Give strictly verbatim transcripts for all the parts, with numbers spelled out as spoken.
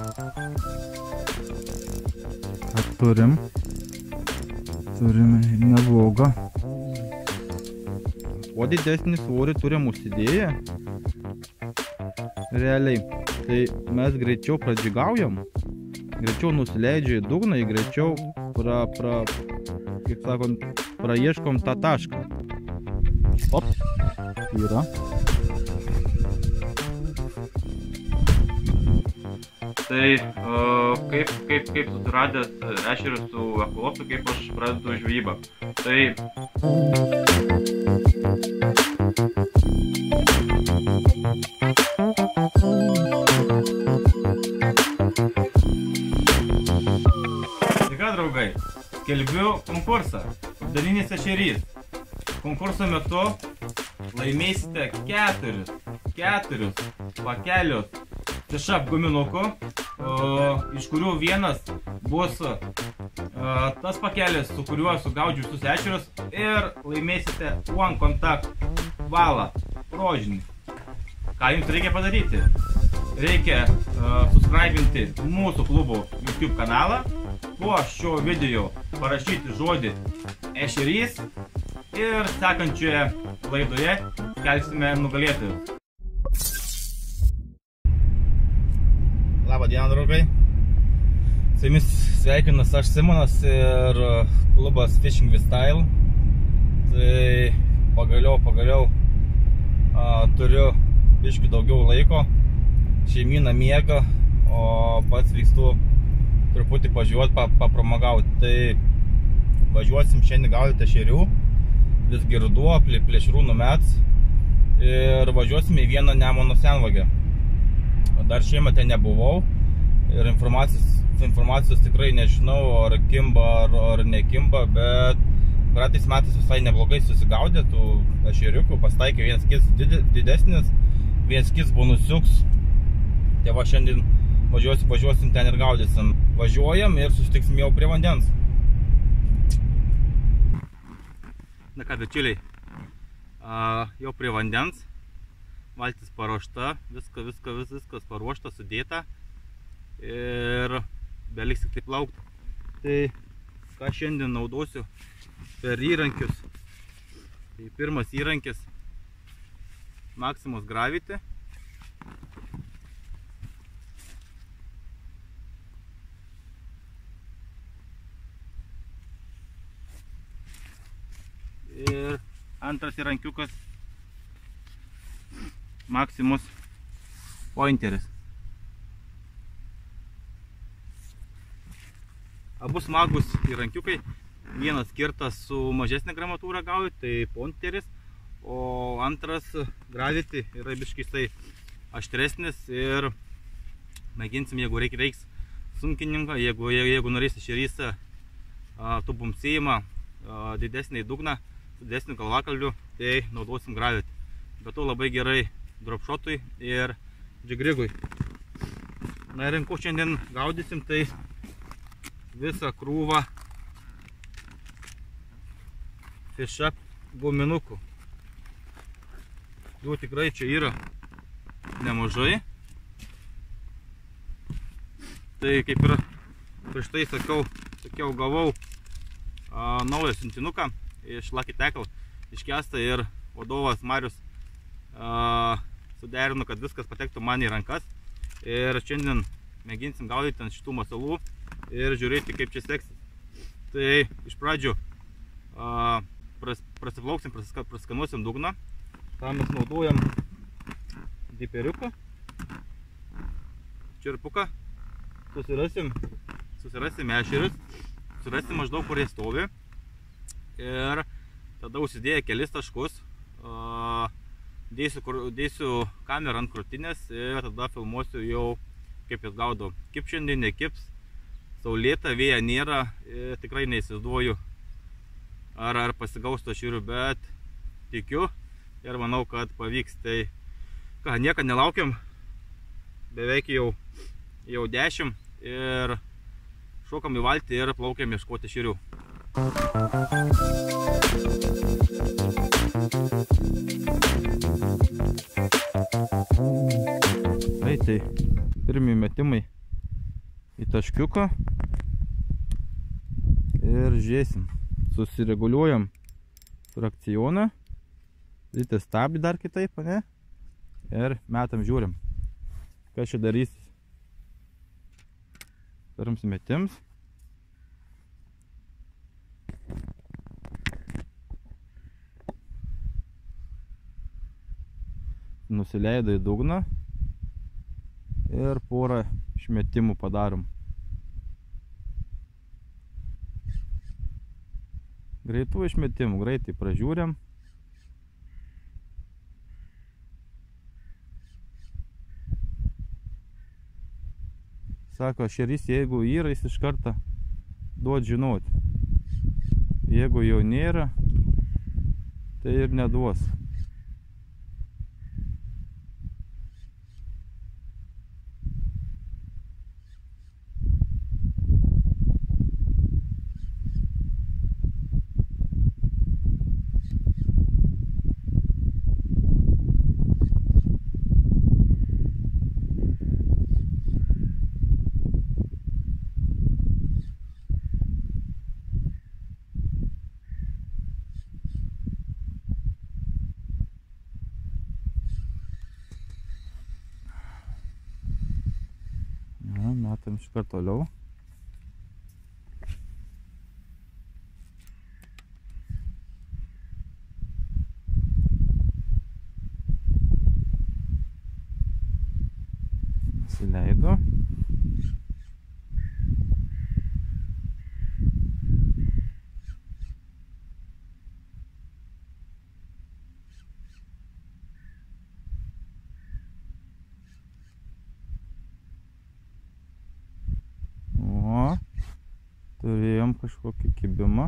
Turim. Turim neblogą. Kuo didesnį svorį turim užsidėję, realiai, tai mes greičiau pradžigaujam, greičiau nusileidžia į dugną, greičiau pra, pra, kaip sakant, praieškom tą tašką. Op, yra. Tai uh, kaip, kaip, kaip susiradęs ešerį su echolotu, kaip aš pradedu žvejybą. Tai Ką, draugai, skelbiu konkursą. Dalinis ešerys. Konkurso metu laimėsite keturis, keturis pakelius fish-up guminukų, iš kurių vienas bus tas pakelis, su kuriuo sugaudžiu visus ešerius, ir laimėsite One Contact valą rožinį. Ką jums reikia padaryti? Reikia uh, subscribinti mūsų klubo YouTube kanalą, po šio video parašyti žodį ešerys ir sekančioje laidoje skelbsime nugalėtojus. Labą dieną, draugai. Su jumis sveikinas aš Simonas ir klubas Fishing with Style. Tai pagaliau, pagaliau a, turiu biškį daugiau laiko. Šeimyna miega, o pats vykstu truputį pažiūrėti, pa, papramagauti. Tai važiuosim šiandien gaudyti ešerių, visgi ruduo, plėšrūnų metas, ir važiuosim į vieną Nemuno senvagę. Dar šiemet ten nebuvau ir informacijos, informacijos tikrai nežinau, ar kimba, ar, ar nekimba, bet praeitais metais visai neblogai susigaudė tų ešeriukų, pastaikė vienas kis didesnis, vienas kis buvo nusiuks. Tai va, šiandien važiuosim, važiuosim ten ir gaudysim. Važiuojam ir susitiksim jau prie vandens. Na ką, bičiuliai, jau prie vandens. Valtis paruošta, viskas, viskas, vis, viskas paruošta, sudėta ir beliks tik taip plaukti. Tai ką šiandien naudosiu per įrankius. Tai pirmas įrankis Maximus Gravity. Ir antras įrankiukas Maximus Pointeris. Abu smagus įrankiukai. Vienas skirtas su mažesnė gramatūra gaudyti, tai Pointeris, o antras Gravity yra biškistai aštresnis ir mėginsim, jeigu reikia, reiks sunkininką, jeigu, jeigu norės ešerys tubumsėjimą didesnį dugną, didesnį galvakalvių, tai naudosim Gravity. Bet to labai gerai dropshotui ir džigrigui. Na ir ko šiandien gaudysim, tai visą krūvą fish-up guminukų. Jų tikrai čia yra nemažai. Tai kaip ir prieš tai sakiau, sakiau gavau a, naują siuntinuką iš Lucky Tackle, iškestą, ir vadovas Marius a, suderino, kad viskas patektų man į rankas. Ir šiandien mėginsim gaudyti ant šitų masalų ir žiūrėti, kaip čia seksis. Tai iš pradžių a, pras, prasiplauksim, praska, praskanuosim dugną. Tam mes naudojam diperiuką, čirpuką, susirasim, susirasim ešerius, susirasim maždaug, kur jie stovi, ir tada užsidėję kelis taškus, a, dėsiu, kur, dėsiu kamerą ant krūtinės ir tada filmuosiu jau, kaip jis gaudo. Kaip šiandien nekips, saulėta, vėja nėra, tikrai neįsivaizduoju, ar, ar pasigaus to ešerių, bet tikiu ir manau, kad pavyks. Tai ką, nieką nelaukiam, beveik jau, jau dešimt, ir šokam į valtį ir plaukiam ieškoti ešerių. Tai, tai pirmi metimai į taškiuką ir žiūrėsim. Susireguliuojam frakcioną, daryti stabdį dar kitaip, ne? Ir metam žiūrim, kas čia darys. Pirms metims. Nusileido į dugną ir porą išmetimų padarom. Greitų išmetimų, greitai pražiūrėm. Sako, šerys, jeigu yra, jis iš karto duot žinot. Jeigu jo nėra, tai ir neduos. Metam iš karto toliau. Nusileido. Turėjom kažkokį kibimą.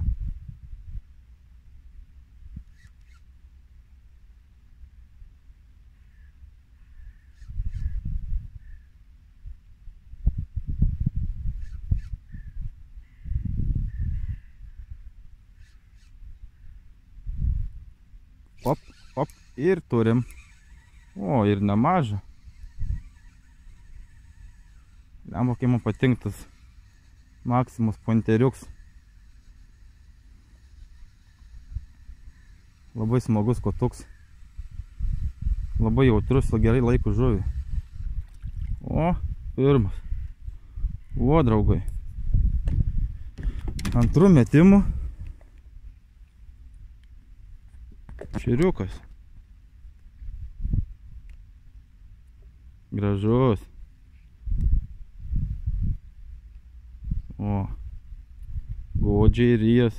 Op, op, ir turim. O, ir nemažą. Lemba, kai man patinktas Maximus Pointeriuks. Labai smagus kotuks. Labai jautrus, gerai laiko žuvį. O, pirmas. O, draugai. Antrų metimų. Šeriukas. Gražus. O, godžiai ryjas.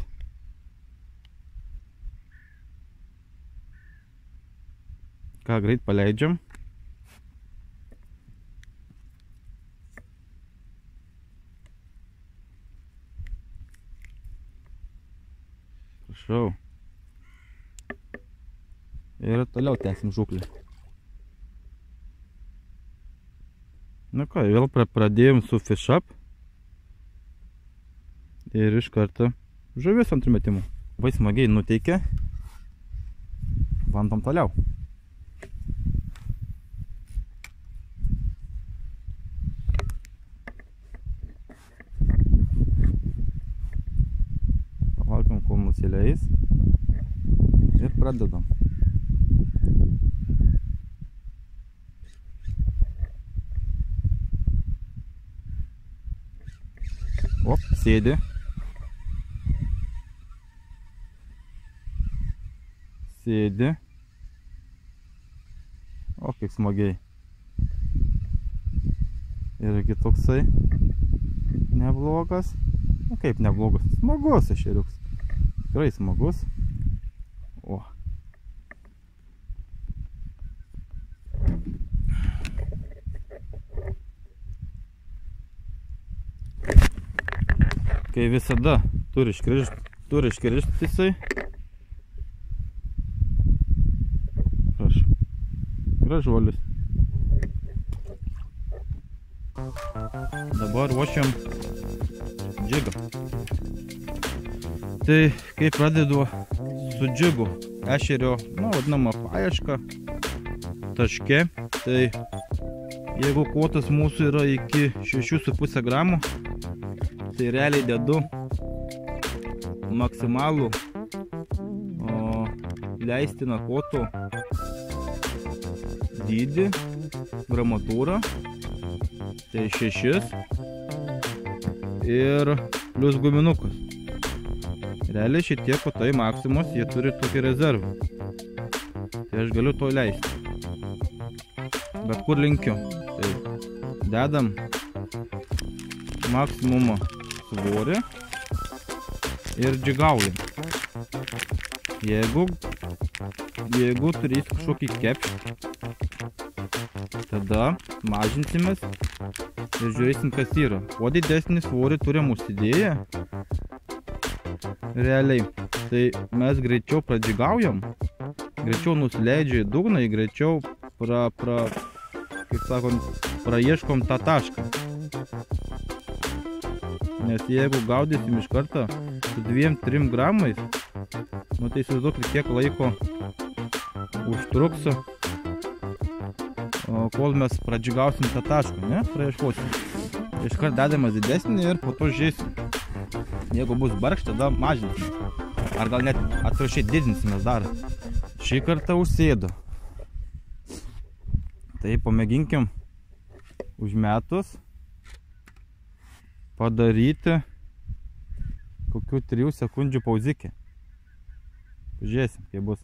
Ką, greit paleidžiam. Prašau. Ir toliau tęsim žūklį. Nu ką, vėl pradėjom su fish up. Ir iš karto žuvis antrų metimų. Labai smagiai nuteikia. Bandom toliau. Palaukim, kol nusileis. Ir pradedam. Op, sėdi. Sėdi. O, kaip smagiai. Irgi toksai neblogas. O, kaip neblogas. Smagus ešeriuks. Tikrai smagus. O. Kai visada turi iškrižti, turi iškrižti jisai. Gražuolis. Dabar ruošiam džigą. Tai kai pradedu su džigu ešerio, na, vadinama paieška taške, tai Jeigu kotas mūsų yra iki šešių su puse gramų, tai realiai dedu maksimalų o, leistiną koto dydį, gramatūrą, tai šešis ir plius guminukas. Realiai šitie kotai Maximos, jie turi tokį rezervą. Tai aš galiu to leisti. Bet kur linkiu. Tai dedam maksimumo svorį ir džigaujam. Jeigu, jeigu turės kažkokį kepšį, tada mažinsimės ir žiūrėsim, kas yra. O didesnį svorį turim užsidėję. Realiai, tai mes greičiau pradžigaujam, greičiau nusileidžia į dugną, greičiau pra, pra, kaip sakant, praieškom tą tašką. Nes jeigu gaudysim iš karto su dviem trim gramais, nu tai įsivaizduokit, kiek laiko užtruks, kol mes pradžigausim tą tašką, ne, praieškosim. Iškart dedamas didesnį ir po to žiūrėsim. Jeigu bus barkšt, tada mažinsim. Ar gal net atvirkščiai didinsimės dar. Šį kartą užsėdo. Tai pamėginkim užmetus padaryti kokių trijų sekundžių pauzikį. Pažiūrėsim, kaip bus.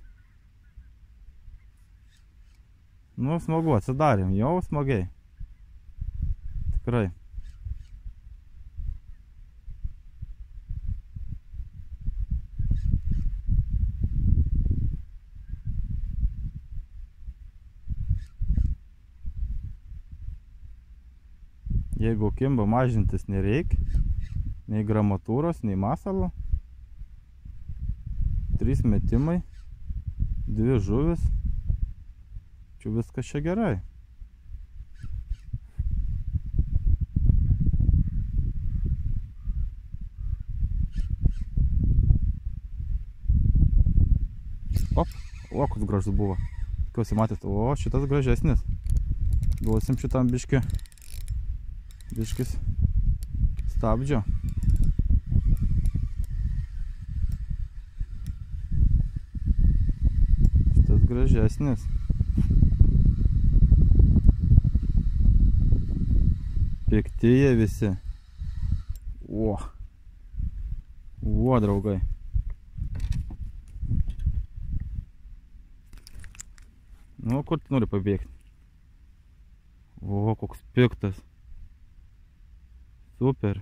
Nu, smagu, atsidarėm. Jau smagiai. Tikrai. Jeigu kimba mažintis nereikia, nei gramatūros, nei masalo, trys metimai, dvi žuvis, čia viskas čia gerai. Op, o, koks gražus buvo. Tikiuosi matėt, o, šitas gražesnis. Duosim šitam biškį. Biškis stabdžio. Šitas gražesnis. Pikti jie visi. O. O, draugai. Nu, kur tu nori pabėgti? O, koks piktas. Super.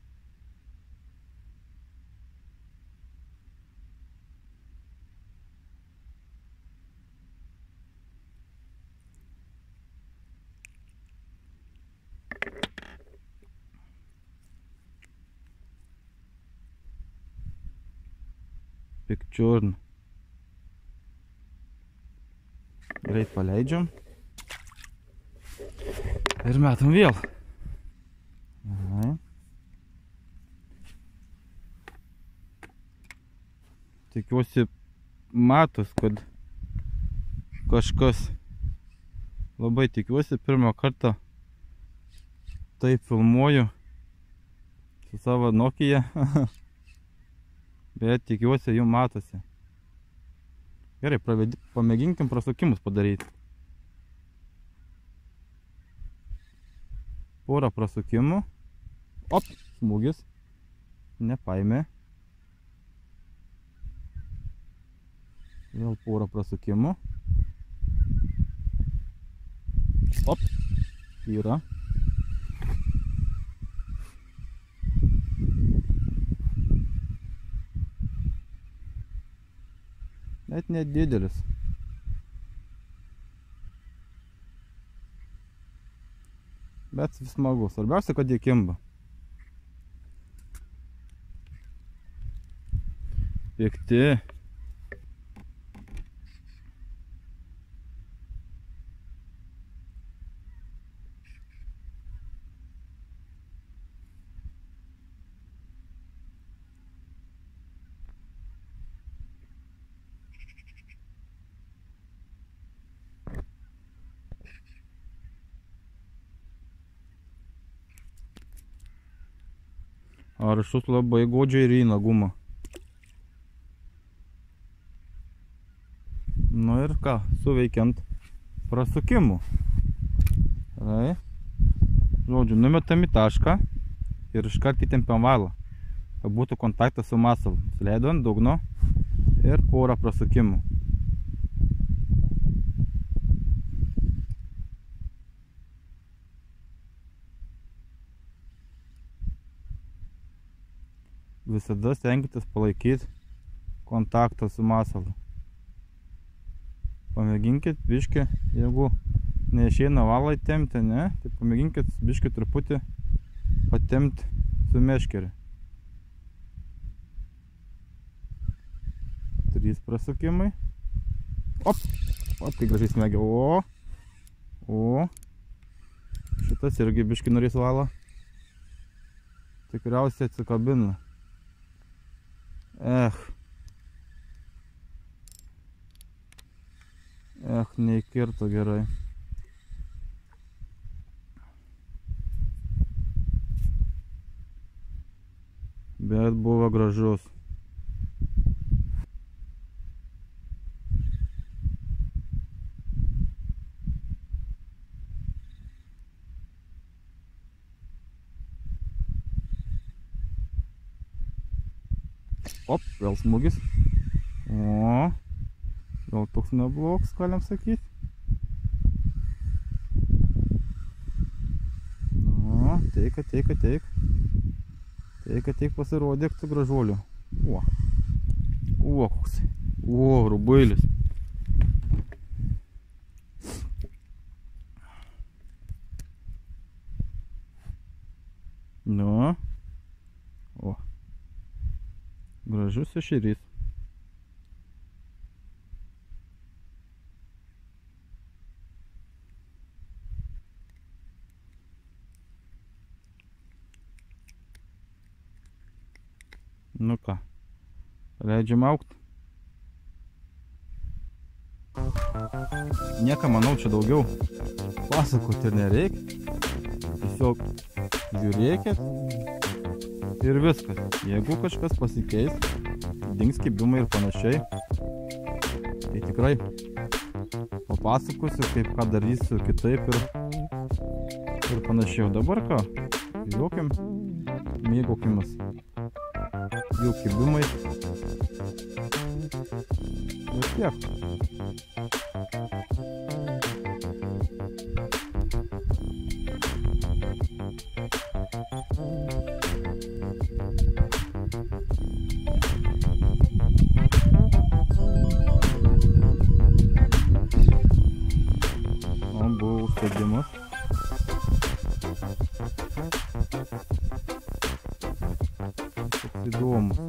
Pikčiurn. Greit paleidžiam. Ir metam vėl. Aha. Tikiuosi matos, kad kažkas, labai tikiuosi, pirmą kartą taip filmuoju su savo Nokia, bet tikiuosi jų matosi. Gerai, pamėginkim prasukimus padaryti. Porą prasukimų. Op, smūgis. Nepaėmė. Vėl porą prasukimų. Op, yra. Net nedidelis. Bet vis smagu. Svarbiausia, kad jie kimba. Pikti. Aršus labai godžiai ryna gumą. Nu ir ką, suveikiant prasukimų. Tai, žodžiu, numetam į tašką ir iškart įtempiam valą, kad būtų kontaktas su masalu. Suleidu ant dugno ir porą prasukimų. Visada stenkitės palaikyti kontaktą su masalu. Pamėginkit biškį, jeigu neišeina valą įtempti, ne, tai pamėginkit biškį truputį patempti su meškeriu. Trys prasukimai. Op, o, tai gražiai smegia. O, o, šitas irgi biškį norės valą. Tikriausiai atsikabina. Ech. Ech, neįkirto gerai. Bet buvo gražus. Op, vėl smūgis. O, gal toks neblogs, galim sakyti. Nu, teik, teik, teik. Teik, teik pasirodė, tu gražuoliu. O, o, koks. O, rubailis. Nu, o. Gražus ešerys. Nu ką, leidžiam augt. Nieko, manau, čia daugiau pasakoti ir nereikia. Tiesiog žiūrėkit. Ir viskas. Jeigu kažkas pasikeis, dings kibimai ir panašiai, tai tikrai papasakosiu, kaip ką darysiu kitaip ir, ir panašiai. O dabar ką? Jokim, mėgaukimas jų kibimais. Ir tiek. Buvo užsėdimas. Toks įdomus.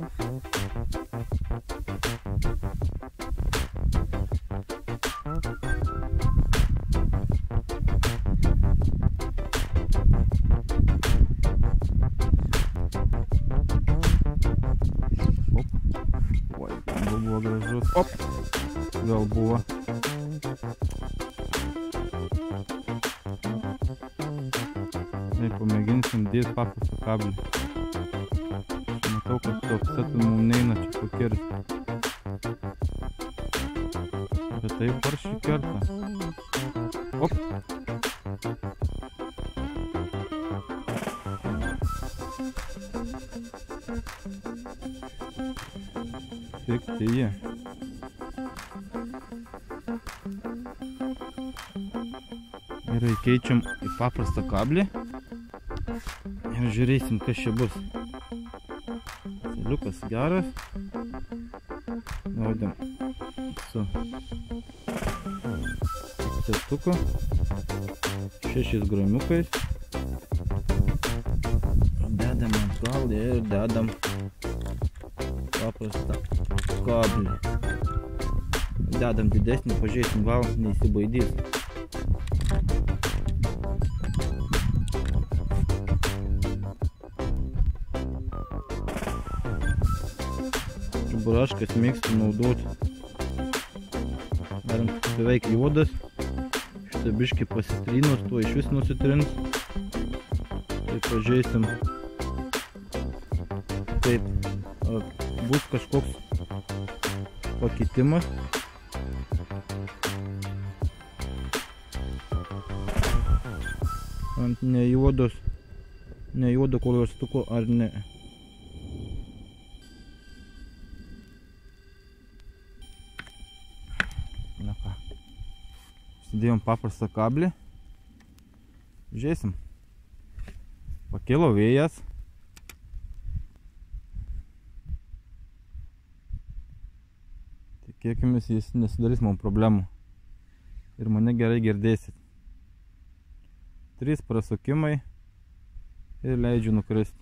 Op. Oi, buvo gražus. Op. Vėl buvo. Pamėginsim dėti paprastą kablį. Matau, kad toks mums neina čia pakirsti. Bet tai paršiai kerta. Op! Tik tai jie. Ir keičiam į paprastą kablį. Ir žiūrėsim, kas čia bus. Saliukas geras. Naudėm su testuku. Šešiais gramiukais. Dedam atgal ir dedam paprastą kablį. Dedam didesnį, pažiūrėsim, gal neįsibaidys. Buraškas mėgstu naudoti. Galim beveik juodas. Šitą biškį pasitrinus, tuo iš vis nusitrins. Tai pažiūrėsim, taip, bus kažkoks pakitimas. Ant nejuodos, nejuodo kolorstuko ar ne. Na ką, užsidėjom paprastą kablį. Žiūrėsim. Pakilo vėjas. Tikėkimės, jis nesudarys man problemų. Ir mane gerai girdėsit. Trys prasukimai ir leidžiu nukristi.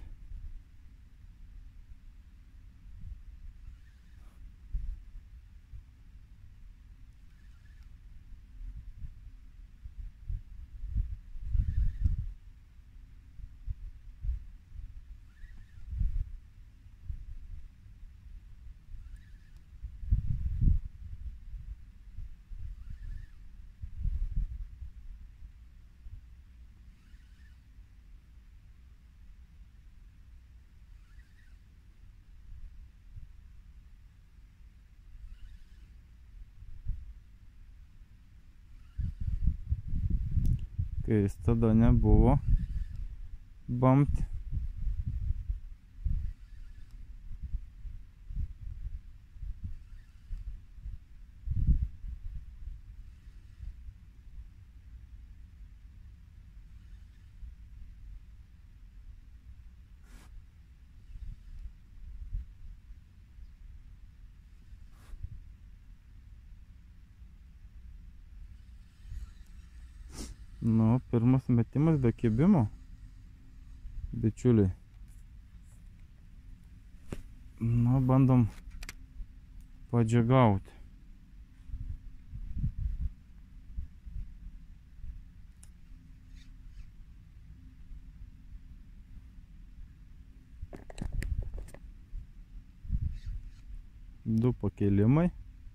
Kai jis tada nebuvo bumped. Nu, pirmas metimas be kibimo, bičiuliai. Nu, bandom padžiagauti. Du pakelimai.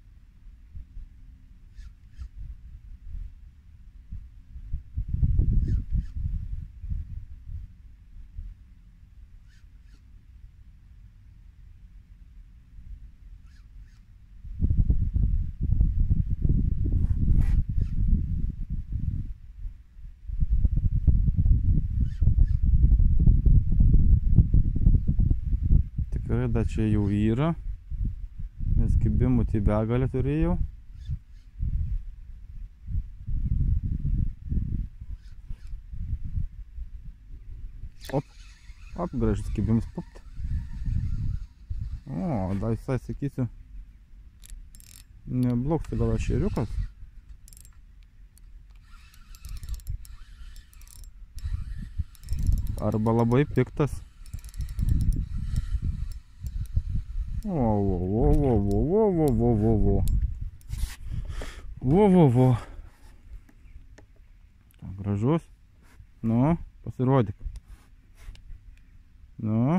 Tikrai dar čia jau yra, nes kibimų tai begalę turėjau. Op, op, gražus kibimas, popt. O, dar visai sakysiu, nebloks gal ešeriukas. Arba labai piktas. O, vo, vo, vo, vo, vo, vo, vo, vo, vo. Vo, vo, vo. Gražus. Nu, pasirodyk. Nu.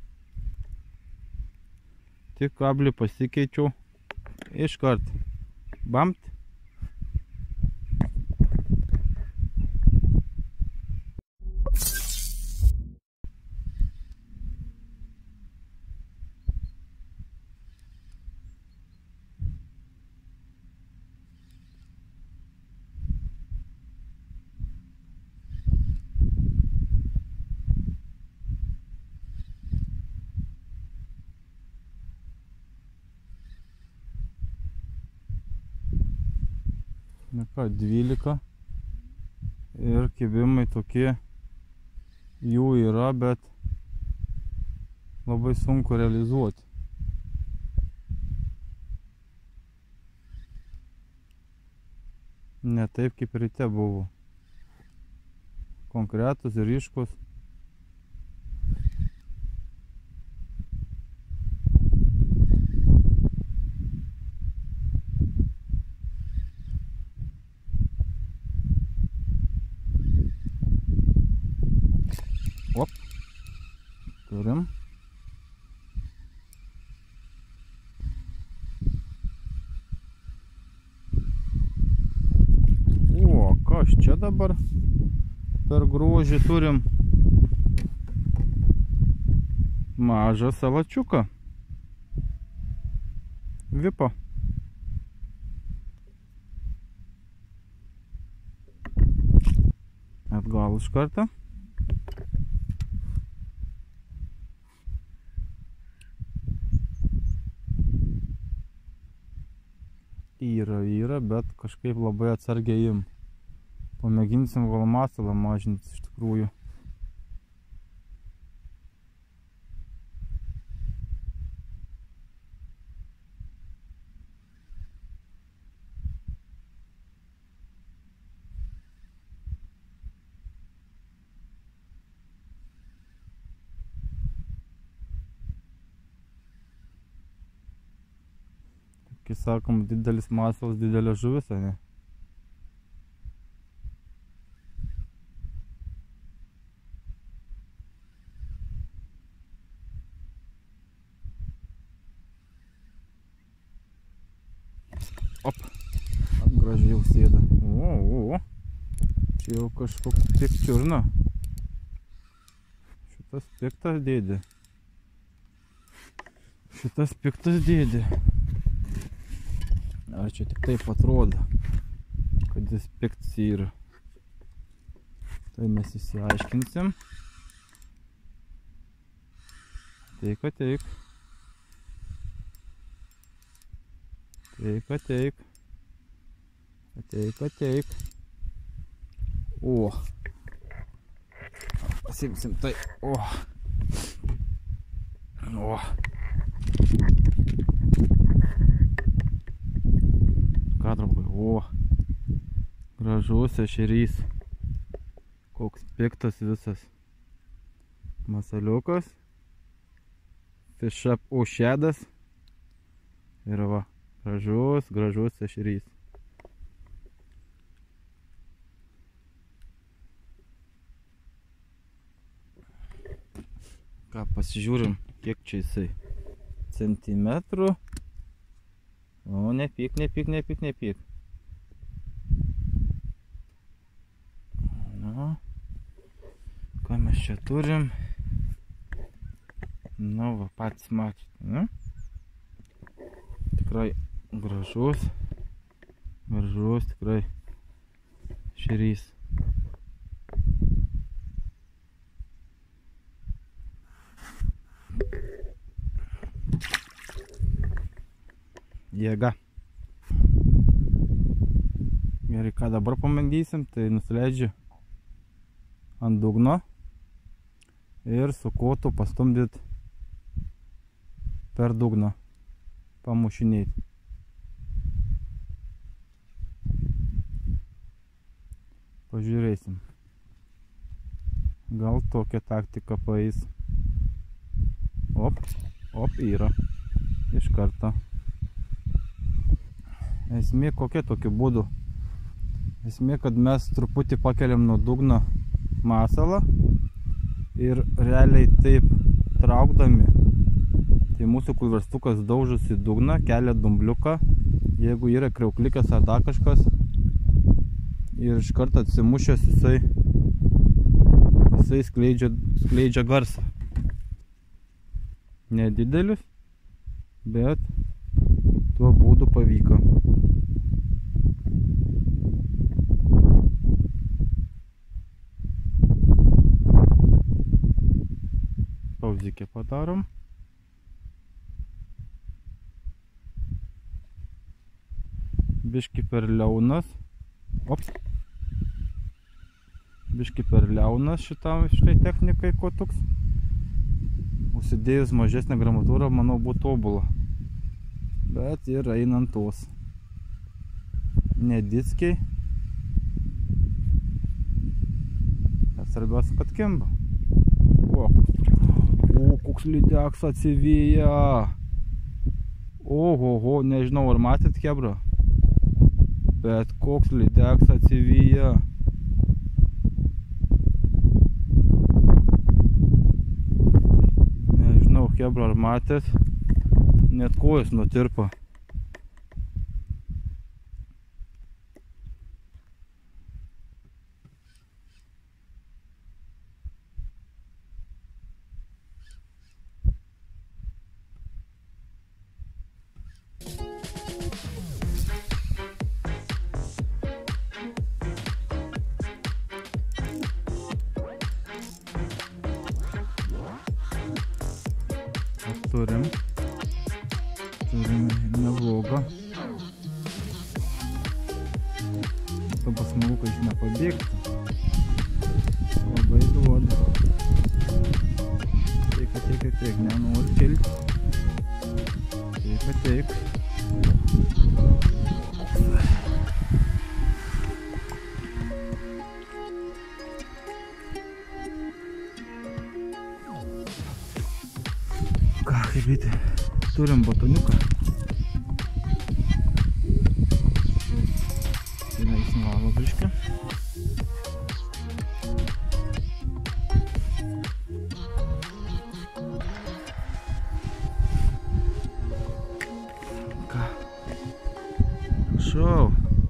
Tik kablį pasikeičiau. Iškart. Bampt. Na ką, dvylika ir kibimai tokie jų yra, bet labai sunku realizuoti. Ne taip kaip ryte buvo. Konkretus ir ryškus. Op, turim. O, kas čia dabar per grožį turim? mažą salačiuką. Vipo. Atgal iš kartą. Yra, yra, bet kažkaip labai atsargiai im. Pamėginsim gal masalą mažinti iš tikrųjų. Kai sakom, didelis masalas, didelė žuvis, ne? Op, gražiai jau sėda. O, o, o. Čia jau kažkoks pikčiurna. Šitas piktas dėdė. Šitas piktas dėdė. Ar čia tik taip atrodo, kad jis piktas yra. Tai mes įsiaiškinsim. Ateik, ateik. Ateik, ateik. Ateik, ateik. O. Pasimsim tai. O. O. Kadraugai. O. Gražus ešerys. Koks piktas visas. Masaliukas. Fish up ušedas. Ir va. Gražus, gražus ešerys. Ką, pasižiūrim, kiek čia jisai. Centimetrų. O, nepyk, nepyk, nepyk, nepyk. Na, ką mes čia turim? Nu, va, patys matot, ne? Tikrai gražus, gražus, tikrai ešerys. Jėga. Gerai, ką dabar pamėgysim, tai nusileidžiu ant dugno ir su kotu pastumdyt per dugną, pamušinėti. Pažiūrėsim. Gal tokia taktika paeis. Op, op, yra. Iš karto. Esmė kokia tokiu būdu. Esmė, kad mes truputį pakeliam nuo dugno masalą ir realiai taip traukdami, tai mūsų kulverstukas daužosi į dugną, kelia dumbliuką, jeigu yra kriauklikas ar dar kažkas, ir iš karto atsimušęs jisai, jisai skleidžia, skleidžia garsą. Nedidelis, bet tuo būdu pavyko. Pauzikę padarom. Biški per liaunas. Op. Biški per liaunas šitam, šitai technikai kotuks. Užsidėjus mažesnę gramatūrą, manau, būtų tobula. Bet ir einant tos. Nedickiai. Bet svarbiausia, kad kimba. O, o koks lydeks atsivyja. Oho, oho, nežinau, ar matėt, chebra? Bet koks lydeks atsivyja. Nežinau, chebra, ar matėt? Net kojas nutirpo. turim. Turim neblogą. Dabar smagu, kad jis nepabėgtų. Labai duoda. Taip, taip, taip, taip, nenori kilti. Taip, taip. Ką, kaip įti, turim batoniuką. Įleisim valą biškį. Ką? Šau.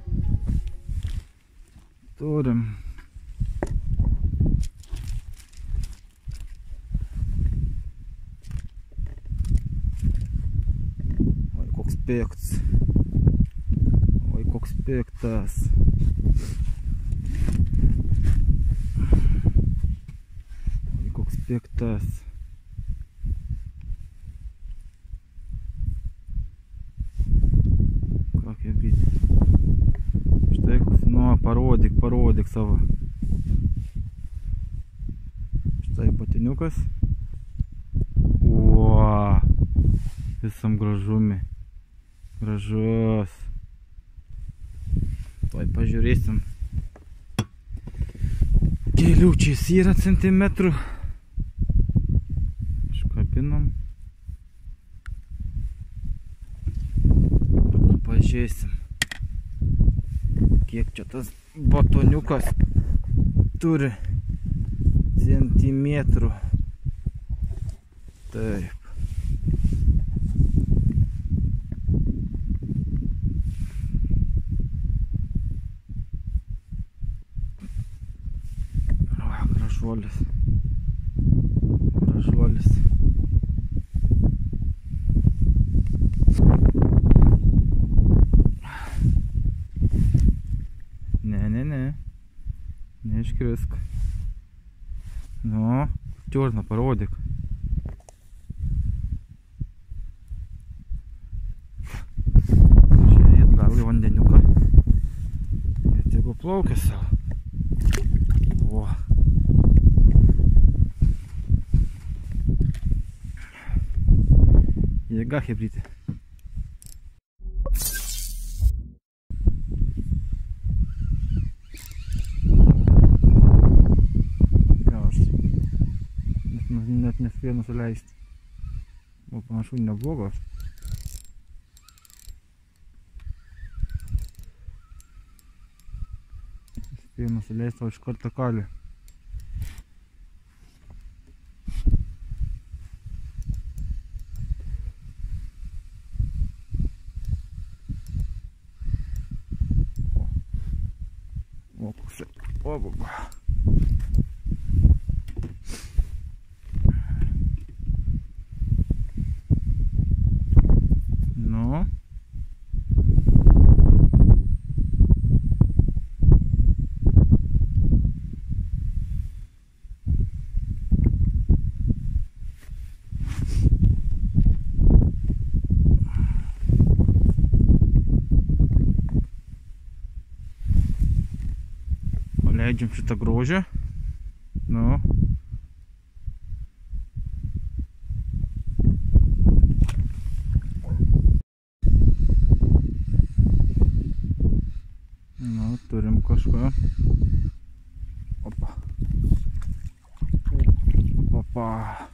Turim. Oi, koks piktas. Oi, koks piktas. Oi, koks piktas. Kokia bitė. Štai koks, nu, parodyk, parodyk savo. Štai batiniukas. Uo, visam gražumi. Gražus. Tuoj pažiūrėsim. Keliučiais yra centimetrų. Iškabinom. Pažiūrėsim, kiek čia tas batoniukas turi centimetrų. Taip. O, gražuolis. Gražuolis. Ne, ne, ne. Neiškrisk. Nu, čiurną parodyk. Čia atgal į vandeniuką. Ir tegu plaukia savo. O. Jėga, hebrytė. Net nespėjo nusileisti. O panašu neblogos. Spėjo nusileisti, o iš karto kalė. O, pusė. O, baba. Leidžiam šitą grožę. Nu. Nu, turim kažką. Opa. Opa.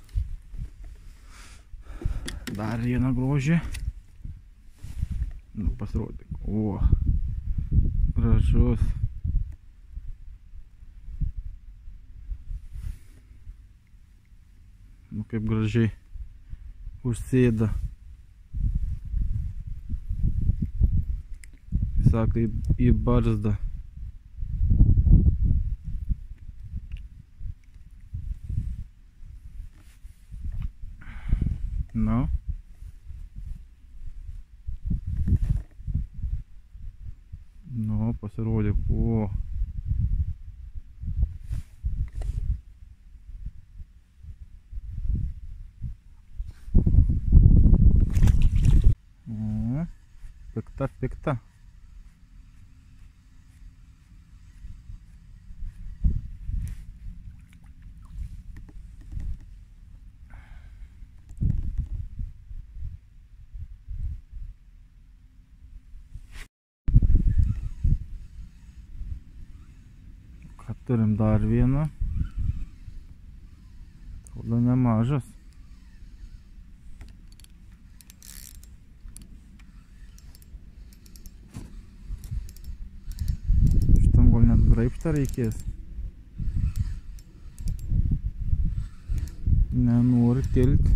Dar vieną grožį. Nu, pasirodyk. O. Gražus. Nu, kaip gražiai užsėda. Sako, į barzdą. Nu. Nu, pasirodė, o. Pikta, pikta. Ką turim dar vieną. Atrodo nemažas. Šitam gal net graibštą reikės. Nenori kilti.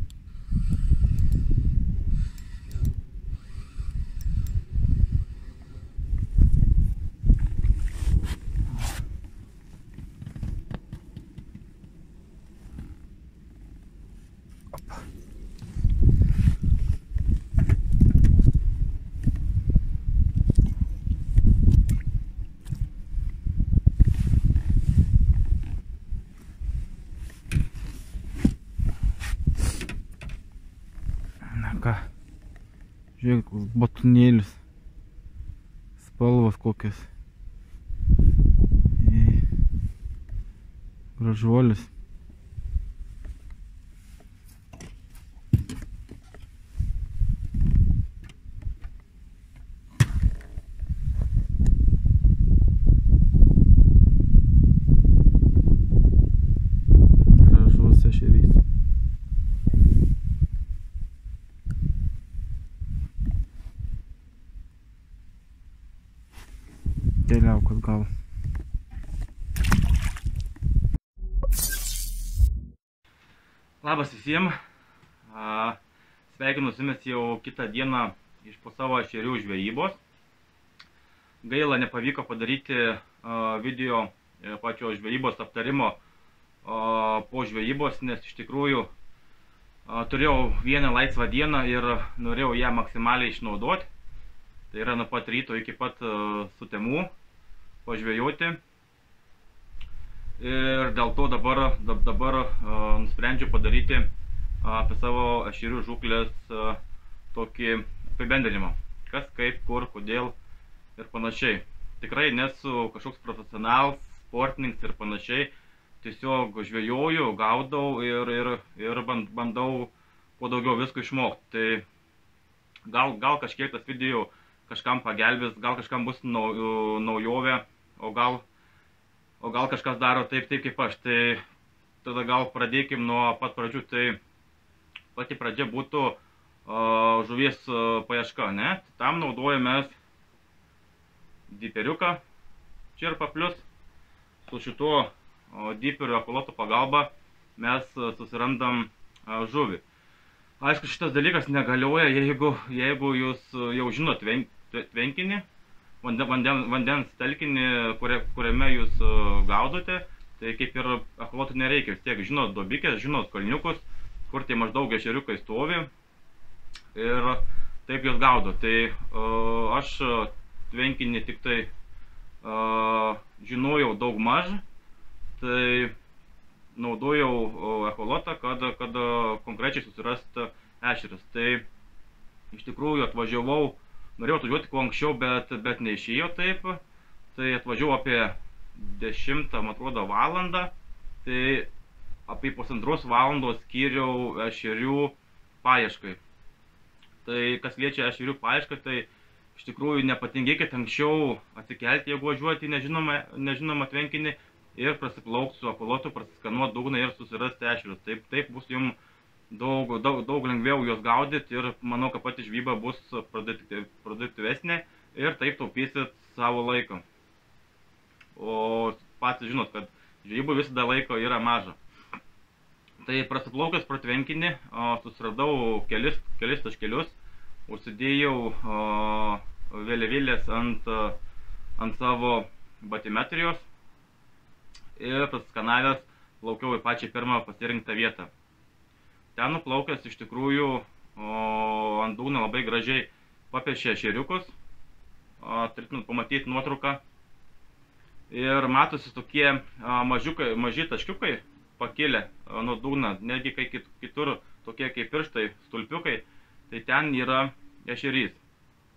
Žiūrėk, batonėlis. Spalvos kokias. Gražuolis. Gražus ešerys. Keliaukas gal. Labas visiems. Sveikinu su jumis jau kitą dieną iš po savo ešerių žvejybos. Gaila, nepavyko padaryti video pačio žvejybos aptarimo po žvejybos, nes iš tikrųjų turėjau vieną laisvą dieną ir norėjau ją maksimaliai išnaudoti. Tai yra nuo pat ryto iki pat sutemų pažvejoti. Ir dėl to dabar, dabar nusprendžiu padaryti apie savo ešerių žūklės tokį apibendrinimą. Kas, kaip, kur, kodėl ir panašiai. Tikrai nesu kažkoks profesionalas, sportininkas ir panašiai. Tiesiog žvejoju, gaudau ir, ir, ir bandau kuo daugiau visko išmokti. Tai gal, gal kažkiek tas video kažkam pagelbės, gal kažkam bus naujovė, o gal, o gal kažkas daro taip, taip kaip aš. Tai tada gal pradėkim nuo pat pradžių. Tai pati pradžia būtų uh, žuvies uh, paieška, ne? Tam naudojame diperiuką, čirpa plus. Su šituo uh, diperiu ekoloto pagalba mes uh, susirandam uh, žuvį. Aišku, šitas dalykas negalioja, jeigu, jeigu jūs jau žinot tvenkinį, vanden, vandens telkinį, kuria, kuriame jūs gaudote, tai kaip ir echolotų nereikia. Vis tiek žinot dobikės, žinot kalniukus, kur tie maždaug ešeriukai stovi ir taip jūs gaudo. Tai uh, aš tvenkinį tik tai uh, žinojau daug maž, tai naudojau echolotą, kad, kad konkrečiai susirasti ešerius. Tai iš tikrųjų atvažiavau, norėjau atvažiuoti kuo anksčiau, bet, bet neišėjo taip. Tai atvažiavau apie dešimtą, man atrodo, valandą. Tai apie pusantros valandos skyriau ešerių paieškai. Tai kas liečia ešerių paiešką, tai iš tikrųjų nepatingėkit anksčiau atsikelti, jeigu važiuoti nežinomą, nežinomą tvenkinį, ir prasiplaukti su echolotu, prasiskanuoti dugną ir susirasti ešerius. Taip, taip bus jums daug, daug, daug lengviau juos gaudyti ir manau, kad pati žvyba bus produktyvesnė ir taip taupysit savo laiką. O patys žinot, kad žvejybų visada laiko yra maža. Tai prasiplaukęs pro tvenkinį susiradau kelis, kelis taškelius, užsidėjau vėliavėlės ant, ant savo batimetrijos ir prasiskanavęs plaukiau į pačią pirmą pasirinktą vietą. Ten nuplaukęs iš tikrųjų o, ant dugno labai gražiai papiešė ešeriukus, turėtumėt pamatyti nuotrauką. Ir matosi tokie a, mažiukai, maži taškiukai pakilę a, nuo dugno, netgi kai kitur tokie kaip pirštai, stulpiukai, tai ten yra ešerys.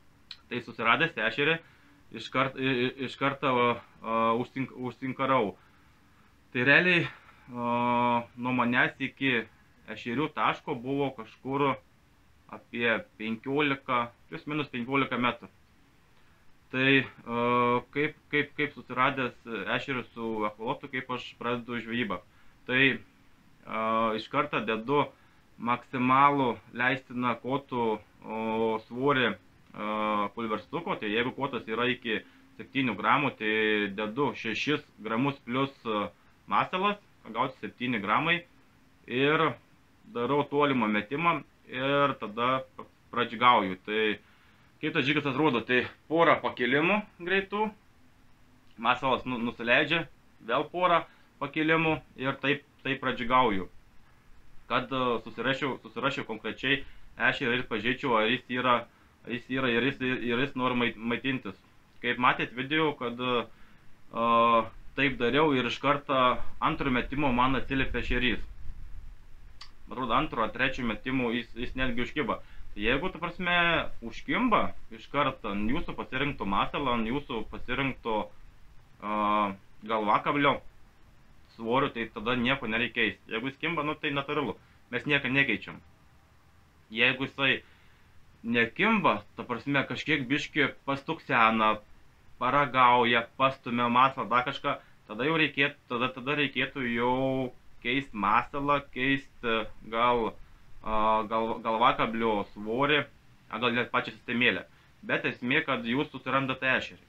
Tai susiradęs ešerį, iš, kart, iš karto uh, užsink, užsinkarau. Tai realiai uh, nuo manęs iki ešerių taško buvo kažkur apie penkiolika, plius minus penkiolika metrų. Tai uh, kaip, kaip, kaip susiradęs ešerį su echolotu, kaip aš pradedu žvejybą. Tai uh, iš karto dedu maksimalų leistiną kotų uh, svorį pulverstuko, tai jeigu kotas yra iki septynių gramų, tai dedu šešis gramus plus masalas, gauti septyni gramai ir darau tolimą metimą ir tada pradžigauju. Tai kaip tas žygas atrodo, tai porą pakilimų greitų, masalas nusileidžia, vėl porą pakilimų ir taip, taip pradžigauju, kad susirašiau, susirašiau konkrečiai ešerį ir pažiūrėčiau, ar jis yra Jis yra ir jis, ir jis nori maitintis. Kaip matėt video, kad uh, taip dariau ir iš karto antro metimo man atsiliepė ešerys. Atrodo, antro ar trečio metimo jis, jis netgi užkiba. Tai jeigu, ta prasme, užkimba iš karto ant jūsų pasirinkto masalo, ant jūsų pasirinkto uh, galvakablio svorio, tai tada nieko nereikia keisti. Jeigu jis kimba, nu tai natūralu, mes nieko nekeičiam. Jeigu jisai nekimba, ta prasme, kažkiek biški pastuksena, paragauja, pastumia masalą, dar kažką, tada jau reikėtų, tada, tada reikėtų jau keisti masalą, keisti gal, gal, galvakablio svorį, gal net pačią sistemėlę. Bet esmė, kad jūs susirandate ešerį.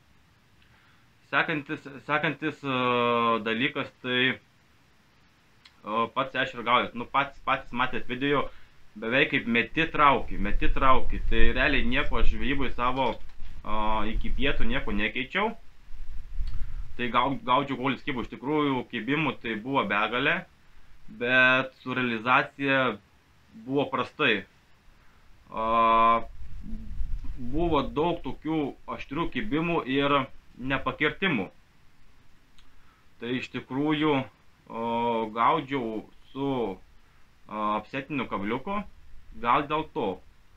Sekantis, sekantis uh, dalykas, tai uh, pats ešerį gaudyti. Nu, pats, patys matėt video, beveik kaip meti trauki, meti trauki. Tai realiai nieko aš žvejybai savo uh, iki pietų nieko nekeičiau. Tai gaudžiau kolis kibų. Iš tikrųjų, kibimų tai buvo begalė, bet su realizacija buvo prastai. Uh, buvo daug tokių aštrių kibimų ir nepakirtimų. Tai iš tikrųjų uh, gaudžiau su apsetiniu kabliuku, gal dėl to.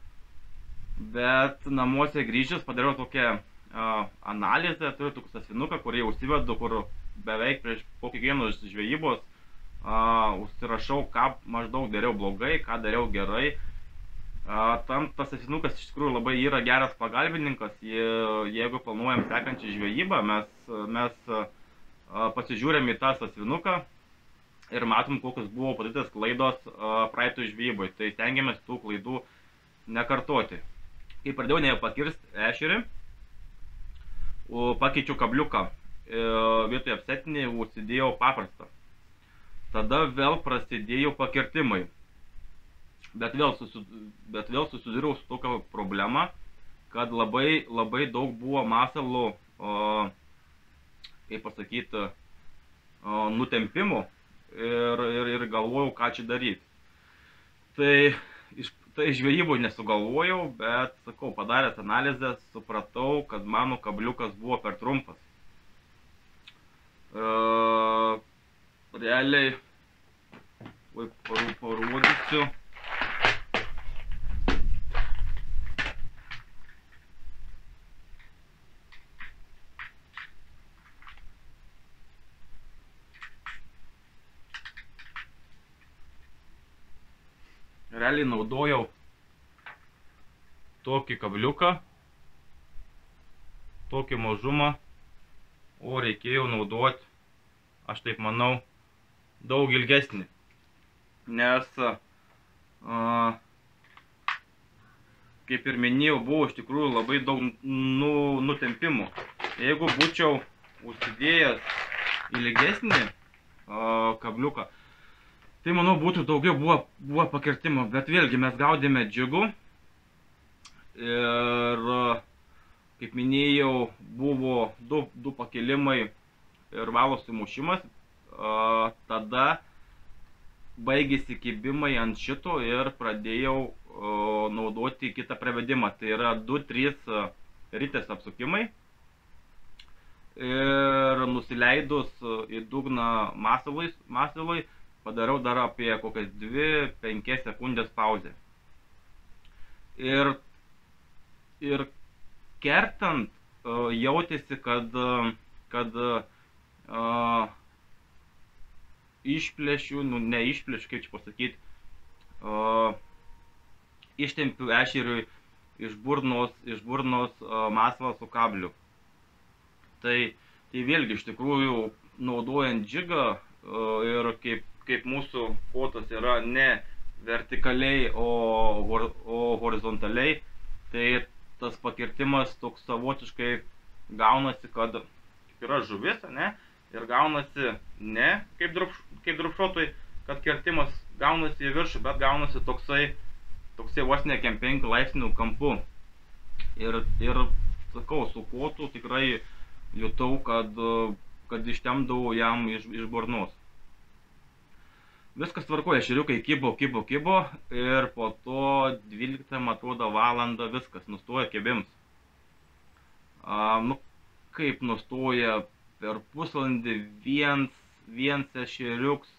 Bet namuose grįžęs padariau tokią uh, analizę, turiu tokį sąsiuvinuką, kurį užsivedu, kur beveik prieš po kiekvienos žvejybos uh, užsirašau, ką maždaug dariau blogai, ką dariau gerai. Uh, tam tas sąsiuvinukas iš tikrųjų labai yra geras pagalbininkas. Je, jeigu planuojam sekančią žvejybą, mes, mes uh, pasižiūrėm į tą sąsiuvinuką ir matom, kokios buvo padarytos klaidos uh, praeitoj žvejyboj. Tai stengiamės tų klaidų nekartoti. Kai pradėjau nepakirsti ešerį, pakeičiau kabliuką, e, vietoje apsetinį užsidėjau paprastą. Tada vėl prasidėjo pakirtimai. Bet vėl, susi, bet vėl susidūriau su tokia problema, kad labai, labai daug buvo masalų, o, kaip pasakyti, o, nutempimų. Ir, ir, ir galvojau, ką čia daryti. Tai, iš, tai žvejyboj nesugalvojau, bet, sakau, padaręs analizę, supratau, kad mano kabliukas buvo per trumpas. E, realiai, parodysiu. Realiai naudojau tokį kabliuką, tokį mažumą, o reikėjo naudoti, aš taip manau, daug ilgesnį. Nes, a, kaip ir minėjau, buvo iš tikrųjų labai daug nu, nutempimų. Jeigu būčiau užsidėjęs ilgesnį a, kabliuką, tai, manau, būtų daugiau buvo, buvo pakirtimo, bet vėlgi mes gaudėme džiugų ir, kaip minėjau, buvo du, du pakilimai ir valos įmušimas. Tada baigėsi kibimai ant šito ir pradėjau naudoti kitą prevedimą. Tai yra du trys ritės apsukimai ir nusileidus į dugną masalui, masalui padariau dar apie kokias dvi penkias sekundės pauzę. Ir, ir kertant uh, jautėsi, kad, uh, kad uh, išplėšiu, nu ne išplėšiu, kaip čia pasakyti, uh, ištempiu ešeriui iš burnos, iš burnos uh, masalą su kabliu. Tai, tai vėlgi iš tikrųjų naudojant džigą uh, ir kaip, kaip mūsų kotas yra ne vertikaliai, o, o horizontaliai, tai tas pakirtimas toks savotiškai gaunasi, kad yra žuvis, ne? Ir gaunasi ne kaip, drop, kaip dropshotui, kad kirtimas gaunasi į viršų, bet gaunasi toksai, toksai vos ne kem penkių laipsnių kampu. Ir, ir sakau, su kotu tikrai jutau, kad, kad ištemdavau jam iš, iš burnos. Viskas tvarkoja, ešeriukai kibo, kibo, kibo ir po to dvyliktą, atrodo, valandą viskas nustoja kibims. A, nu, kaip nustoja per pusvalandį viens, viens ešeriuks,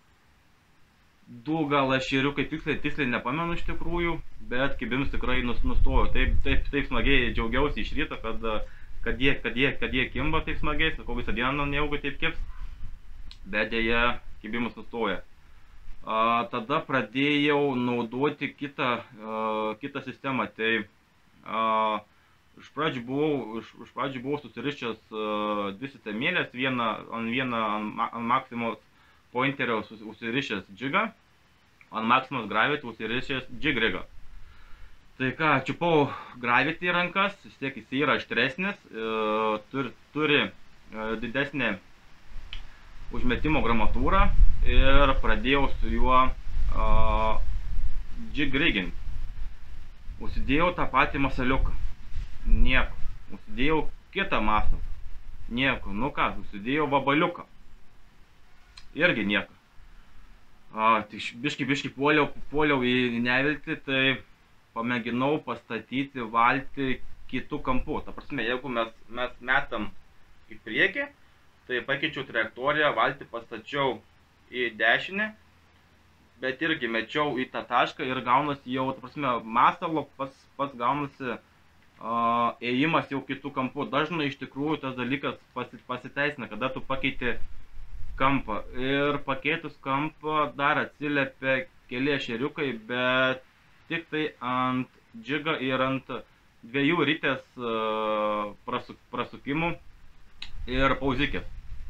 du gal ešeriukai, tiksliai, tiksliai nepamenu iš tikrųjų, bet kibims tikrai nustojo. Taip, taip, taip smagiai džiaugiausi iš ryto, kad, kad, jie, kad, jie, kad jie kimba taip smagiai, sakau, visą dieną nejaugi taip kibs, bet dėja kibimus nustoja. A, tada pradėjau naudoti kitą, a, kitą sistemą. Tai a, iš pradžių buvau, iš, iš pradžių buvau susirišęs dvi sistemėlės, vieną ant vieną ant Maximos pointerio užsirišęs džigą, ant Maximos Gravity užsirišęs džigrigą. Tai ką, čiupau Gravity į rankas, vis tiek jis yra aštresnis, e, turi, turi e, didesnę užmetimo gramatūrą ir pradėjau su juo uh, džigrigint. Užsidėjau tą patį masaliuką. Nieko. Užsidėjau kitą masalą. Nieko. Nu ką, užsidėjau vabaliuką. Irgi nieko. Uh, tik biški, biški puoliau, puoliau į neviltį, tai pamėginau pastatyti valtį kitų kampų. Ta prasme, jeigu mes, mes metam į priekį, tai pakeičiau trajektoriją, valtį pastačiau į dešinę, bet irgi mečiau į tą tašką ir gaunasi jau, ta prasme, masalo pats, pats gaunasi uh, ėjimas jau kitų kampų. Dažnai iš tikrųjų tas dalykas pasiteisina, kada tu pakeiti kampą. Ir pakeitus kampą dar atsiliepia keli ešeriukai, bet tik tai ant džiga ir ant dviejų ritės uh, prasuk, prasukimų ir pauzikės.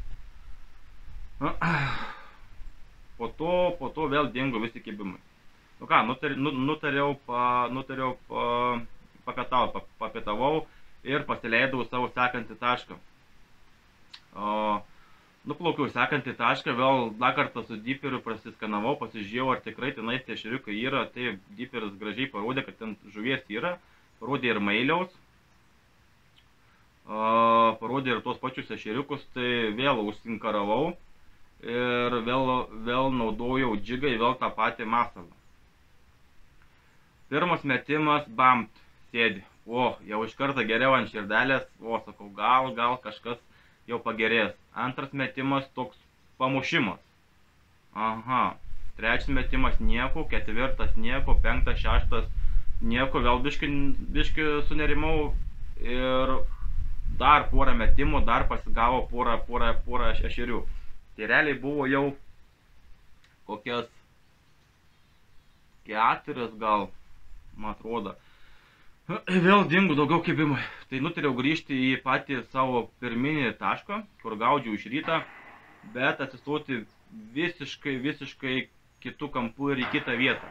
Po to, po to vėl dingo visi kibimai. Nu ką, nutar, nu, nutariau, pa, nutariau pa, pakatau, pa, papietavau ir pasileidau savo sekantį tašką. O, nuplaukiau sekantį tašką, vėl dar kartą su diperiu prasiskanavau, pasižiūrėjau, ar tikrai tenais tie ešeriukai yra. Tai diperis gražiai parodė, kad ten žuvies yra, parodė ir mailiaus. Uh, parodė ir tuos pačius ešeriukus, tai vėl užsinkaravau ir vėl, vėl naudojau džigai, vėl tą patį masalą. Pirmas metimas, bamt, sėdi. O, jau iš karto geriau ant širdelės, o, sakau, gal, gal kažkas jau pagerės. Antras metimas toks pamušimas. Aha, trečias metimas nieko, ketvirtas nieko, penktas, šeštas nieko, vėl biški, biški sunerimau ir dar porą metimų, dar pasigavo porą, porą, porą ešerių. Tai realiai buvo jau kokias keturias gal, man atrodo. Vėl dingo daugiau kibimai. Tai nutariau grįžti į patį savo pirminį tašką, kur gaudžiau iš ryto, bet atsistoti visiškai, visiškai kitų kampų ir į kitą vietą.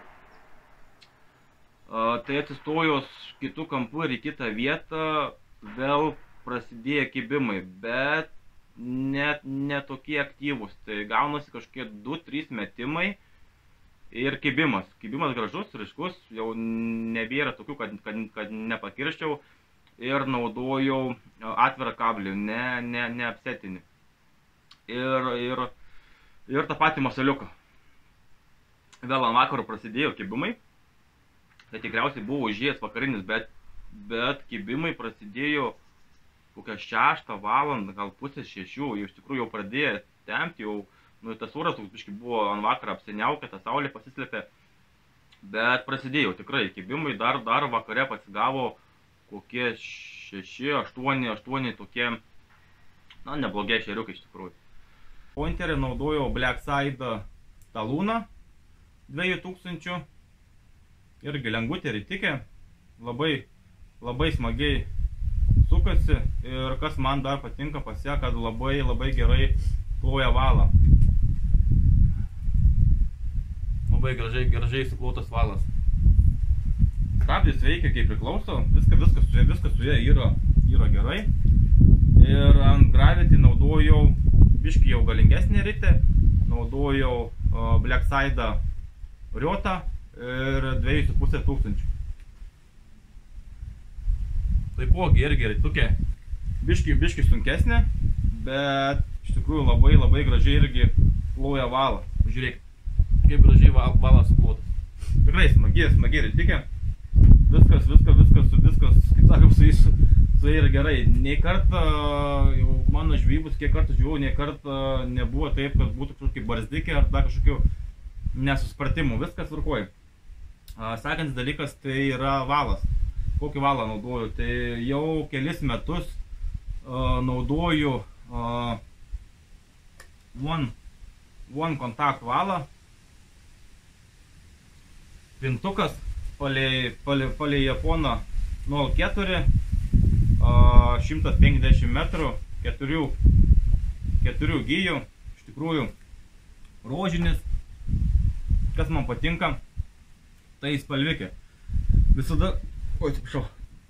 Tai atsistojus kitų kampų ir į kitą vietą vėl prasidėjo kibimai, bet net ne tokie aktyvūs. Tai gaunasi kažkokie du trys metimai ir kibimas. Kibimas gražus, ryškus, jau nebėra tokių, kad, kad, kad nepakirščiau ir naudojau atvirą kablį, ne, ne, ne apsetinį. Ir, ir, ir tą patį masaliuką. Vėl ant vakaro prasidėjo kibimai. Tai tikriausiai buvo užėjęs vakarinis, bet, bet kibimai prasidėjo kokią šeštą valandą, gal pusės šešių, jau iš tikrųjų jau pradėjo temti, jau nu, tas oras biškai buvo ant vakarą apsiniaukę, ta saulė pasislėpė, bet prasidėjo tikrai kibimai, dar, dar vakare pasigavo kokie šeši, aštuoni, aštuoni tokie, na, neblogai šeriukai iš tikrųjų. Pointerį naudojau Blackside talūną dviejų tūkstančių, irgi lengvutė rytikė, labai, labai smagiai sukasi ir kas man dar patinka pas ją, kad labai, labai gerai kloja valą. Labai gražiai, gražiai suklotas valas. Stabdis veikia kaip priklauso, viskas, viskas, su, viskas su ja yra, yra gerai. Ir ant Gravity naudojau biškį jau galingesnį ritę, naudojau uh, Blackside riotą ir dviejų su pusė tūkstančių. Taipogi irgi ritukė biškį, biškį sunkesnė, bet iš tikrųjų labai, labai gražiai irgi kloja valą. Žiūrėk, kaip gražiai valas suklotas. Tikrai smagi, smagi ritikė. Viskas, viskas, viskas, viskas, kaip sakom, su jais, su jais yra gerai. Nei kartą, jau mano žvybus, kiek kartų žvėjau, nei kartą nebuvo taip, kad būtų kažkokie barzdikė ar dar kažkokių nesuspratimų. Viskas tvarkoj. Sekantis dalykas tai yra valas. Kokį valą naudoju? Tai jau kelis metus uh, naudoju uh, one, one Contact valą. Pintukas palei, palei, palei Japoną nulis keturi, uh, šimtas penkiasdešimt metrų, keturių, keturių gijų, iš tikrųjų rožinis. Kas man patinka, tai spalvikė. Visada, oi, atsiprašau,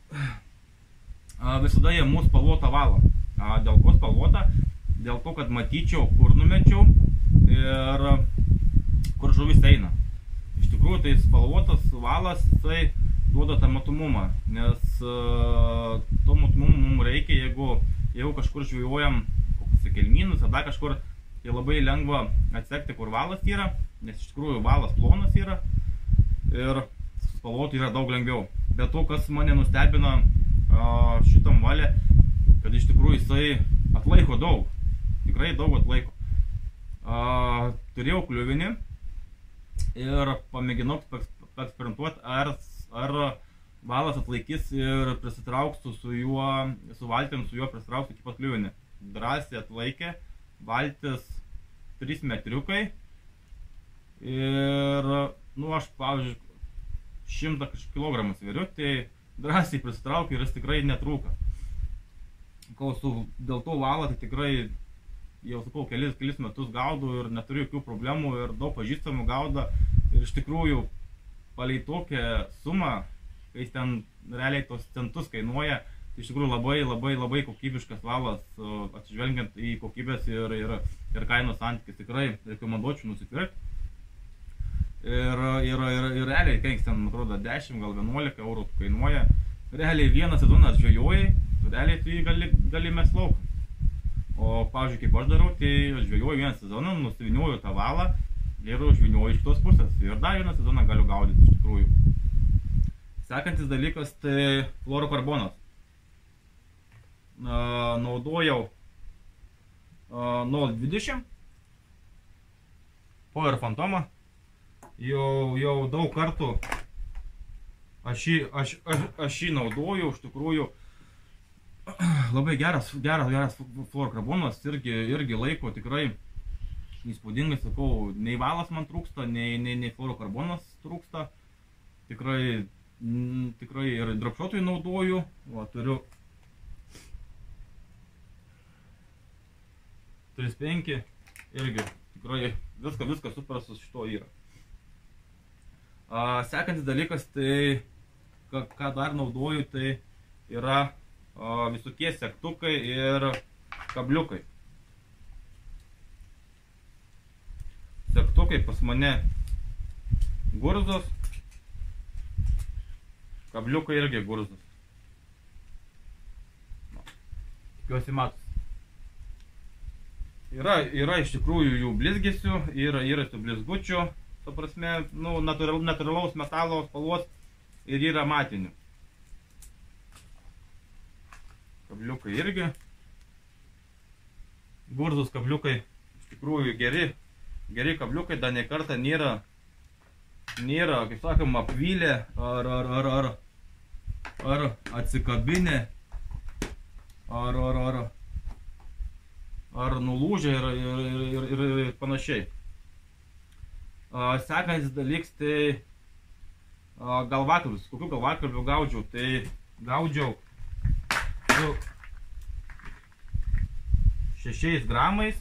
visada jie mūsų spalvota valą. Dėl ko spalvota? Dėl to, kad matyčiau, kur numečiau ir kur žuvis eina. Iš tikrųjų, tai spalvotas valas, tai duoda tą matomumą, nes uh, to matomumo mums reikia, jeigu, jeigu kažkur žvejojam kokius kelmynus ar dar kažkur, tai labai lengva atsekti, kur valas yra, nes iš tikrųjų valas plonas yra ir spalvoti yra daug lengviau. Bet to, kas mane nustebina uh, šitam valė, kad iš tikrųjų jisai atlaiko daug, tikrai daug atlaiko. Uh, turėjau kliuvinį ir pamėginau eksperimentuoti, ar, ar valas atlaikys ir prisitrauksiu su juo, su valtim, su juo prisitrauksiu iki pat kliuvinį. Drąsiai atlaikė, valtis trys metriukai ir, nu, aš, pavyzdžiui, šimtą kilogramų sveriu, tai drąsiai prisitraukiu ir jis tikrai netrūka. Kol su, dėl to valą, tai tikrai jau sakau, kelis, kelis metus gaudau ir neturiu jokių problemų ir daug pažįstamų gauda. Ir iš tikrųjų, palei tokią sumą, kai jis ten realiai tos centus kainuoja, tai iš tikrųjų labai, labai, labai kokybiškas valas, atsižvelgiant į kokybės ir, ir, ir kainos santykis. Tikrai rekomenduočiau nusipirkti. Ir, ir, ir, ir realiai, kai jis ten, atrodo, dešimt, gal vienuolika eurų kainuoja, realiai vieną sezoną žvejojai, realiai tu jį gali, gali mes lauk. O, pavyzdžiui, kaip aš darau, tai žvejojau vieną sezoną, nusivinioju tą valą ir žvejojau iš tos pusės. Ir dar vieną sezoną galiu gaudyti iš tikrųjų. Sekantis dalykas, tai fluorokarbonas. Naudojau nulis dvidešimt Power Phantomą. Jau, jau daug kartų aš jį, aš, aš, aš jį naudoju, iš tikrųjų. Labai geras, geras, geras fluorokarbonas, irgi, irgi laiko tikrai įspūdingai, sakau, nei valas man trūksta, nei, nei, nei fluorokarbonas trūksta. Tikrai, m, tikrai ir dropshotui naudoju, o turiu trys penki, irgi tikrai viskas, viskas super su šito yra. A, sekantis dalykas, tai ką, ką dar naudoju, tai yra O, visokie segtukai ir kabliukai. Segtukai pas mane gurzos, kabliukai irgi gurzos. Tikiuosi matos. Yra, yra iš tikrųjų jų blizgesių, yra, yra tų blizgučių, ta prasme, nu, natural, natūralaus metalo spalvos ir yra matinių. Kabliukai irgi. Gurzus kabliukai iš tikrųjų geri, geri kabliukai, dar ne kartą nėra, nėra, kaip sakoma, apvylę ar, ar, ar, ar, ar atsikabinę, ar, ar, ar, ar nulūžę ir, ir, ir, ir, ir panašiai. Sekantis dalyks, tai galvakalbis. Kokių galvakalbių gaudžiau? Tai gaudžiau su šešiais gramais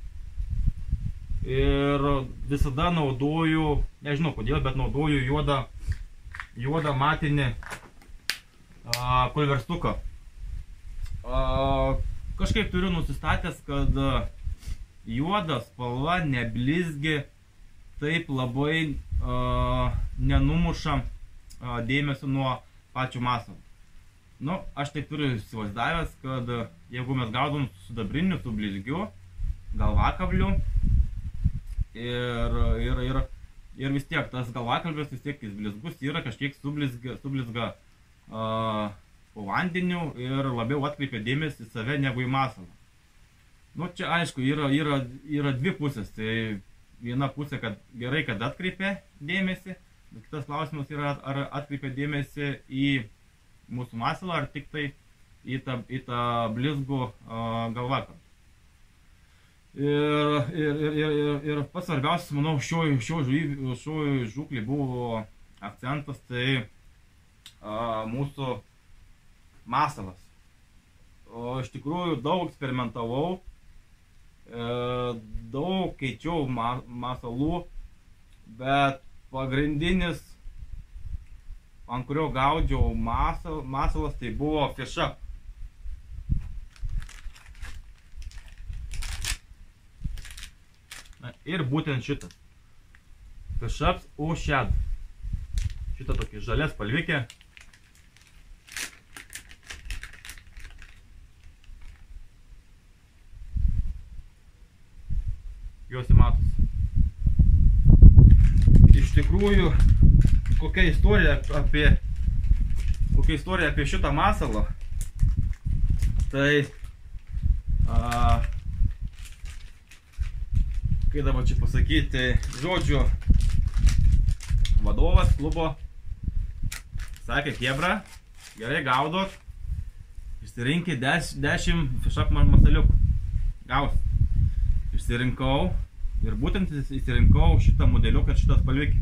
ir visada naudoju, nežinau kodėl, bet naudoju juodą, juodą matinį a, pulverstuką. A, kažkaip turiu nusistatęs, kad juoda spalva neblizgi, taip labai a, nenumuša a, dėmesio nuo pačių masalo. Nu, aš taip turiu įsivaizdavęs, kad jeigu mes gaudom su sidabriniu, su blizgiu galvakabliu ir, ir, ir, ir vis tiek tas galvakalbis, vis tiek jis blizgus yra, kažkiek sublizga, sublizga a, po vandeniu ir labiau atkreipia dėmesį į save negu į masalą. Nu, čia aišku, yra, yra, yra dvi pusės. Tai viena pusė, kad gerai, kad atkreipia dėmesį, bet kitas klausimas yra, ar atkreipia dėmesį į mūsų masalą, ar tik tai į tą, į tą blizgų galvakalbį. Ir, ir, ir, ir, ir pats svarbiausias, manau, šio, šio, šio žūklį buvo akcentas, tai a, mūsų masalas. O iš tikrųjų daug eksperimentavau, e, daug keičiau ma, masalų, bet pagrindinis, ant kurio gaudžiau masal, masalas, tai buvo Fish Up. Na, ir būtent šitas. Fish Ups Ocean. Šitą tokį žalės spalvikė. Juosi matosi. Iš tikrųjų, kokia istorija apie, kokia istorija apie šitą masalą, tai a, kaip dabar čia pasakyti, žodžiu, vadovas klubo sakė, chebra, gerai gaudot, išsirinkit dešimt Fish Up masaliukų, gaus. Išsirinkau ir būtent išsirinkau šitą modeliuką, šitą spalvikį.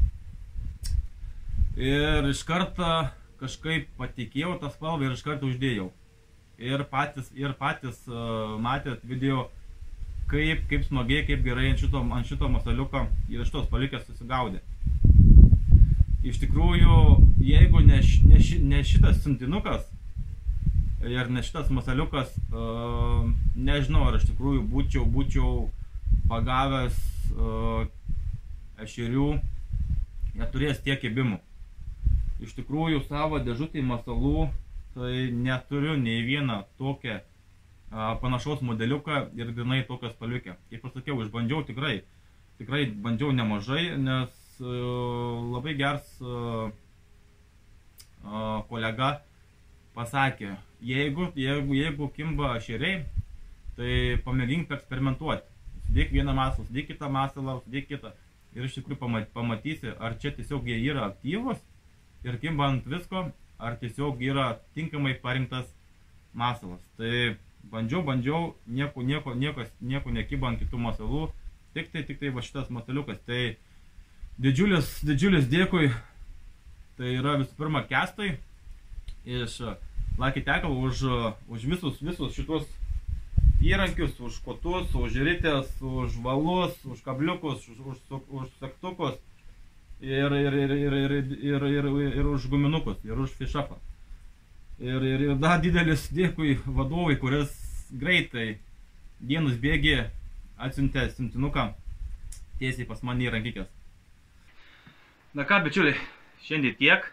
Ir iš karto kažkaip patikėjau tą spalvą ir iš karto uždėjau. Ir patys, ir patys uh, matėt video, kaip, kaip smagiai, kaip gerai ant šito, ant šito masaliuko ir šitos spalvikės susigaudė. Iš tikrųjų, jeigu ne, ne, ne šitas siuntinukas ir ne šitas masaliukas, uh, nežinau, ar iš tikrųjų būčiau, būčiau pagavęs uh, ešerių, neturės tiek kibimų. Iš tikrųjų, savo dėžutį masalų, tai neturiu nei vieną tokią a, panašaus modeliuką ir grinai tokią spalvikę. Kaip pasakiau, išbandžiau tikrai, tikrai bandžiau nemažai, nes a, labai geras a, a, kolega pasakė, jeigu, jeigu, jeigu kimba ešeriai, tai pamėgink eksperimentuoti. Sudėk vieną masalą, sudėk kitą masalą, sudėk kitą. Ir iš tikrųjų pamatysi, ar čia tiesiog jie yra aktyvus ir kimba ant visko, ar tiesiog yra tinkamai parinktas masalas. Tai bandžiau, bandžiau, nieko, nieko, nieko, nieko nekyba ant kitų masalų, tik tai, tik tai va šitas masaliukas. Tai didžiulis, didžiulis dėkui, tai yra visų pirma Kęstui iš Lucky Tackle už, už visus, visus šitos įrankius, už kotus, už ritės, už valus, už kabliukus, už, už, už segtukus. Ir, ir, ir, ir, ir, ir, ir, ir už guminukus, ir už Fish Upą. Ir, ir, ir dar didelis dėkui vadovui, kuris greitai dienos bėgį atsiuntė siuntinuką tiesiai pas mane į rankikės. Na ką, bičiuliai, šiandien tiek.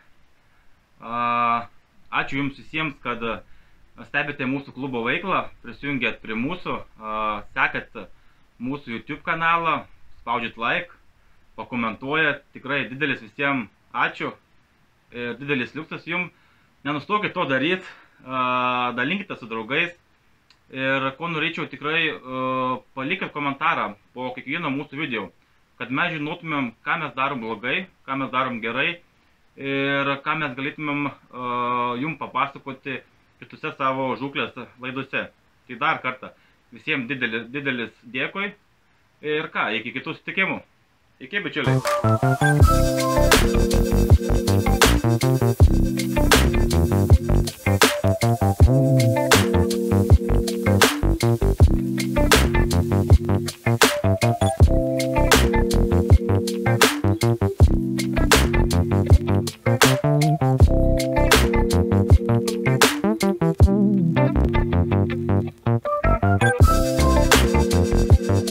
Ačiū jums visiems, kad stebite mūsų klubo veiklą, prisijungėt prie mūsų, sekat mūsų YouTube kanalą, spaudžiat like, pakomentuojat, tikrai didelis visiems ačiū, didelis liuksas jums, nenustokit to daryti, dalinkite su draugais ir ko norėčiau tikrai palikit komentarą po kiekvieno mūsų video, kad mes žinotumėm, ką mes darom blogai, ką mes darom gerai ir ką mes galėtumėm uh, jums papasakoti kitose savo žūklės laidose. Tai dar kartą visiems didelis, didelis dėkui ir ką, iki kitų susitikimų. Iki, bičiuliai.